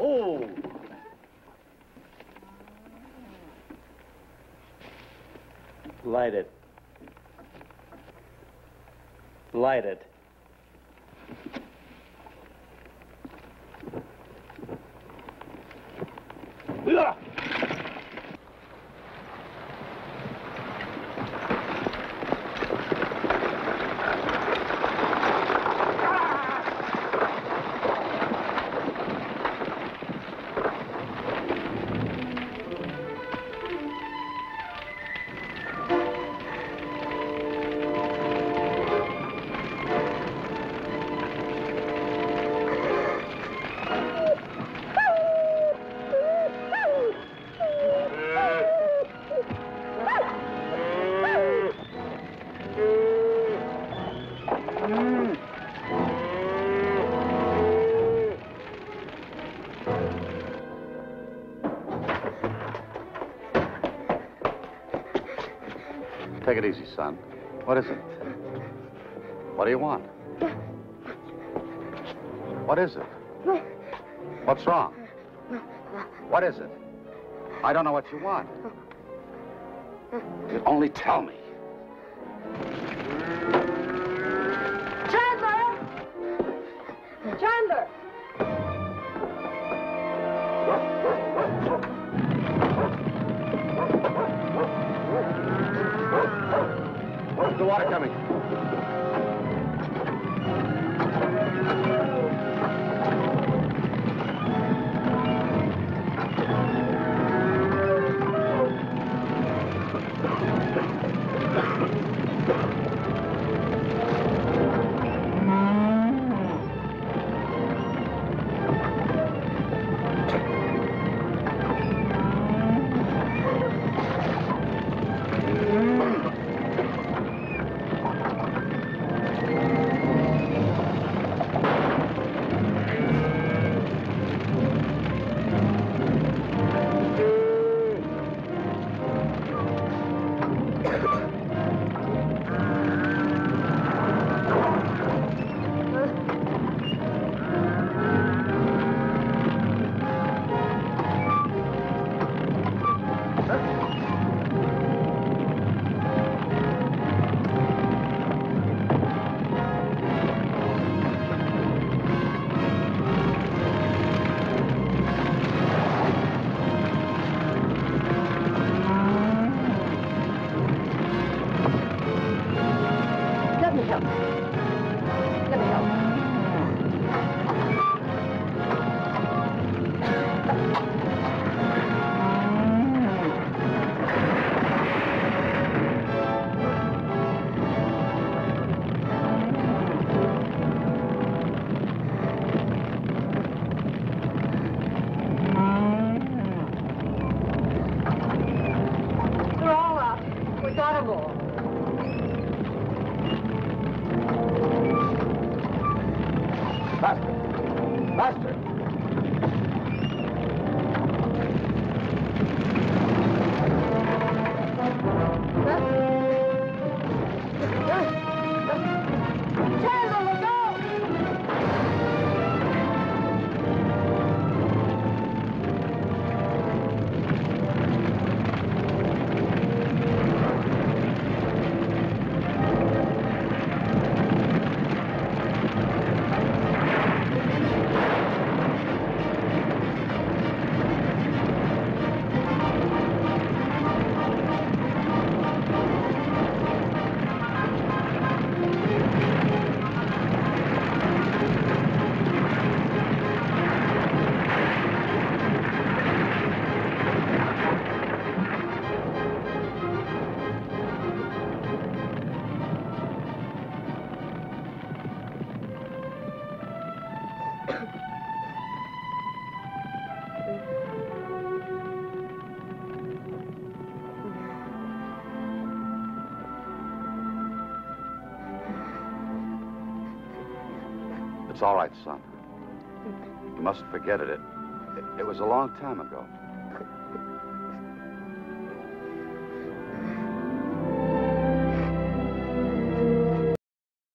Oh! Light it. Light it. Take it easy, son. What is it? What do you want? What is it? What's wrong? What is it? I don't know what you want. You only tell me. Chandler! Chandler! Where's the water coming? It's all right, son. You mustn't forget it. It was a long time ago.